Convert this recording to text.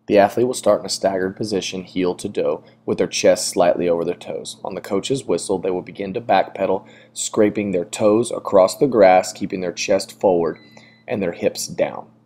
The athlete will start in a staggered position, heel to toe, with their chest slightly over their toes. On the coach's whistle, they will begin to backpedal, scraping their toes across the grass, keeping their chest forward and their hips down.